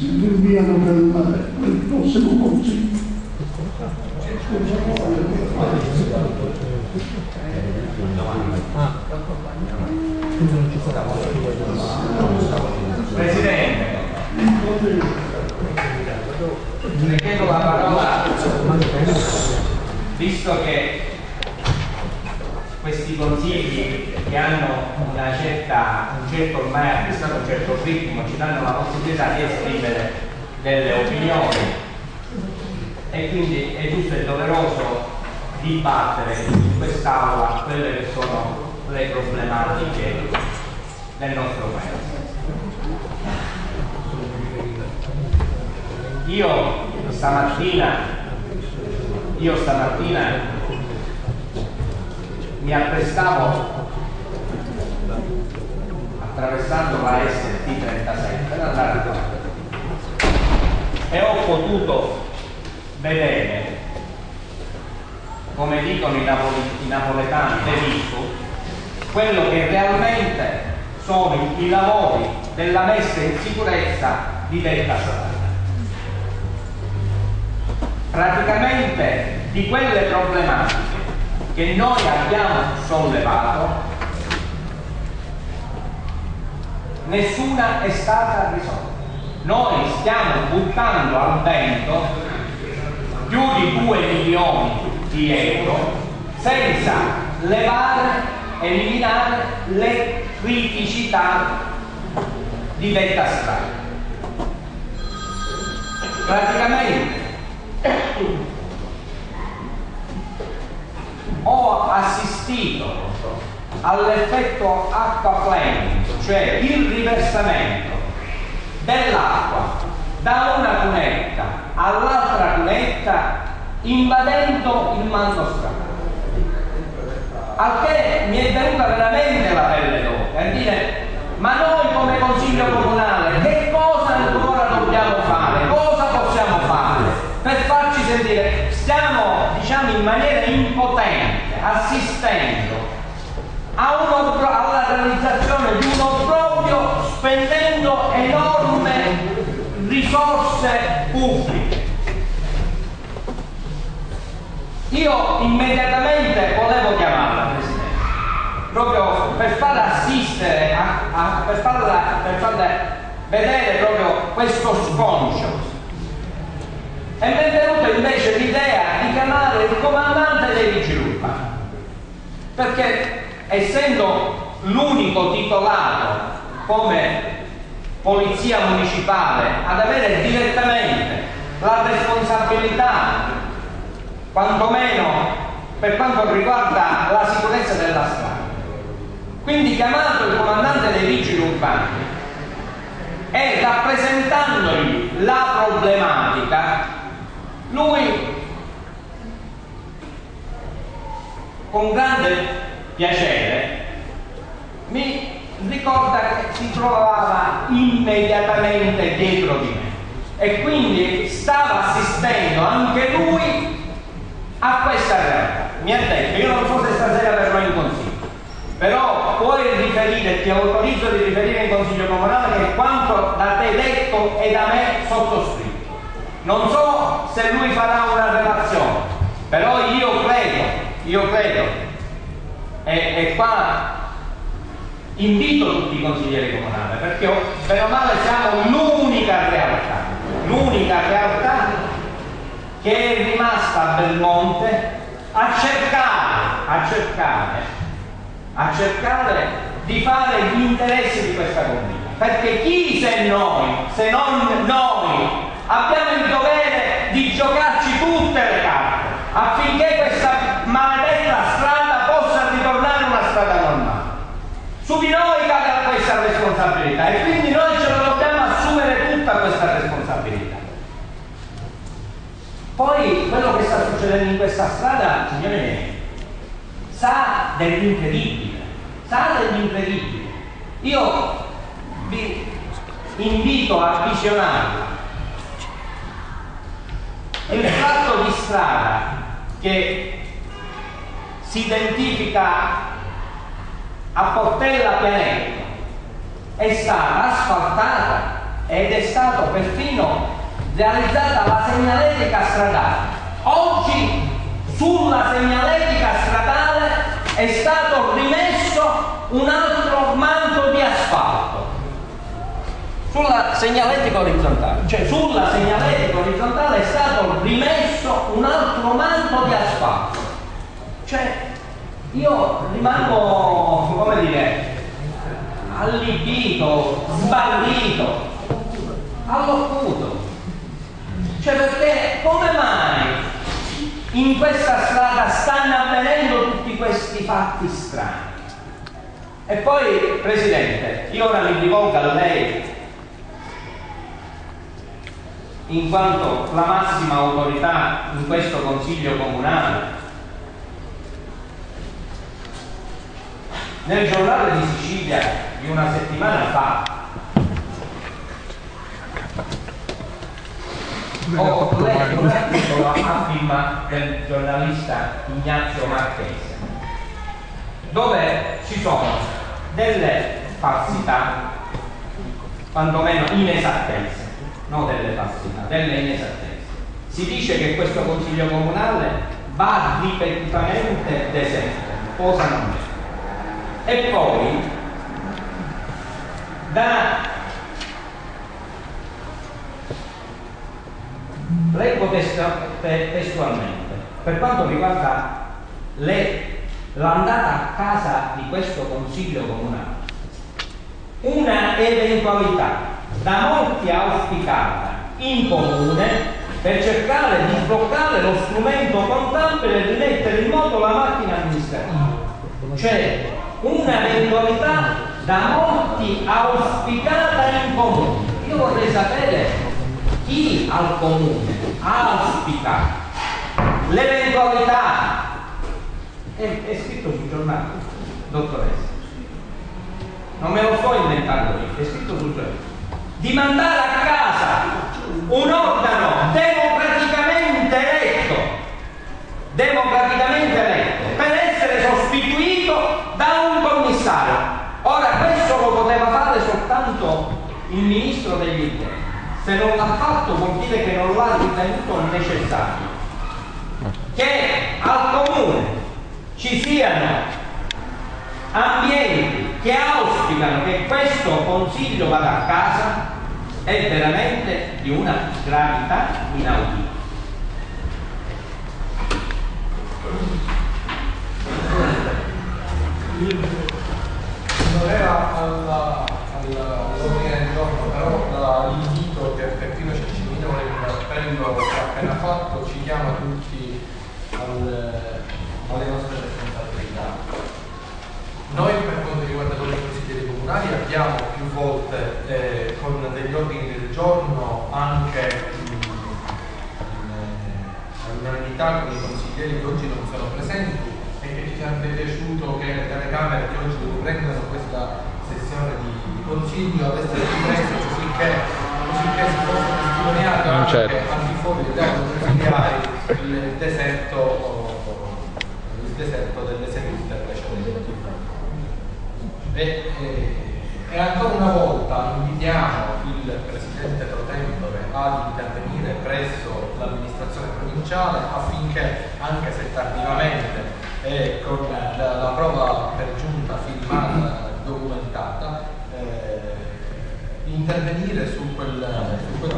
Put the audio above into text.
si rinviano per il prossimo consiglio. Presidente, le chiedo la parola visto che questi consigli che hanno un certo ormai acquistato un certo ritmo ci danno la possibilità di esprimere delle opinioni e quindi è giusto e doveroso dibattere in quest'aula quelle che sono le problematiche del nostro paese. Io stamattina mi apprestavo, attraversando la ST37, per andare a Roma e ho potuto vedere, come dicono i napoletani, quello che realmente sono i lavori della messa in sicurezza di detta strada. Praticamente di quelle problematiche che noi abbiamo sollevato, nessuna è stata risolta. Noi stiamo buttando al vento più di 2 milioni di euro senza eliminare le criticità di detta strada. Praticamente ho assistito all'effetto acquaplaning, cioè il riversamento dell'acqua da una cunetta all'altra cunetta invadendo il manto stradale, al che mi è venuta veramente la pelle d'oca a dire: ma noi come Consiglio Comunale che cosa ancora dobbiamo fare? Cosa possiamo fare per farci sentire? Stiamo, diciamo, in maniera impotente assistendo alla realizzazione di un obbrobrio, spendendo enormi risorse pubbliche. Io immediatamente volevo chiamarla, Presidente, proprio per far assistere, per farle vedere proprio questo sconcio. E mi è venuta invece l'idea di chiamare il comandante dei vigili urbani, perché essendo l'unico titolato come polizia municipale ad avere direttamente la responsabilità, quantomeno per quanto riguarda la sicurezza della strada, quindi chiamato il comandante dei vigili urbani e rappresentandogli la problematica, lui con grande piacere mi ricorda che si trovava immediatamente dietro di me e quindi stava assistendo anche lui a questa realtà. Mi ha detto: io non so se stasera verrò in consiglio, però puoi riferire, ti autorizzo di riferire in Consiglio Comunale che quanto da te detto e da me sottoscritto. Non so se lui farà una relazione, però io credo e qua invito tutti i consiglieri comunali, perché bene o male siamo l'unica realtà che è rimasta a Belmonte a cercare di fare gli interessi di questa comunità, perché chi se non noi abbiamo il dovere di giocarci tutte le carte affinché questa maledetta strada possa ritornare una strada normale. Su di noi cade questa responsabilità e quindi noi ce la dobbiamo assumere tutta questa responsabilità. Poi quello che sta succedendo in questa strada, signori miei, sa dell'incredibile. Io vi invito a visionarla. Il tratto di strada che si identifica a Portella Pianeta è stata asfaltata ed è stato perfino realizzata la segnaletica stradale. Oggi sulla segnaletica stradale è stato rimesso un altro manto di asfalto. Sulla segnaletica orizzontale, cioè sulla segnaletica orizzontale è stato rimesso un altro manto di asfalto. Cioè, io rimango, come dire, allibito, sbalordito, alloccuto. Cioè, perché come mai in questa strada stanno avvenendo tutti questi fatti strani? E poi, Presidente, io ora mi rivolgo a lei in quanto la massima autorità in questo Consiglio Comunale. Nel giornale di Sicilia di una settimana fa ho letto un articolo a firma del giornalista Ignazio Marchese, dove ci sono delle falsità, quantomeno inesattezze, non delle falsità, delle inesattezze. Si dice che questo Consiglio Comunale va ripetutamente deserto, cosa non è. E poi leggo testualmente, per quanto riguarda l'andata a casa di questo Consiglio Comunale, una eventualità da molti auspicata in comune per cercare di sbloccare lo strumento contabile e rimettere in moto la macchina amministrativa. Cioè, un'eventualità da molti auspicata in comune. Io vorrei sapere chi al comune ha auspicato l'eventualità, è scritto sul giornale, dottoressa, non me lo sto inventando io, è scritto sul giornale, di mandare a casa un organo democraticamente eletto per essere sostituito da un commissario. Ora, questo lo poteva fare soltanto il ministro degli interni. Se non l'ha fatto vuol dire che non l'ha ritenuto necessario. Che al comune ci siano ambienti che auspicano che questo consiglio vada a casa è veramente di una gravità inaudita. Non era all'ordine del giorno, però l'invito che Peppino Cecchini con l'appello che ha appena fatto ci chiama tutti alle nostre responsabilità. Noi, per quanto riguarda i consiglieri comunali, abbiamo più volte con degli ordini del giorno anche all'unanimità con i consiglieri che oggi non sono presenti e che ci sarebbe piaciuto che le telecamere che oggi riprendano questa sessione di consiglio avessero ripreso così che si possa testimoniare anche al di fuori degli atti consigliari il deserto delle sedute precedenti. E ancora una volta invitiamo il Presidente pro tempore ad intervenire presso l'amministrazione provinciale affinché, anche se tardivamente e con la prova per giunta filmata documentata, intervenire su quel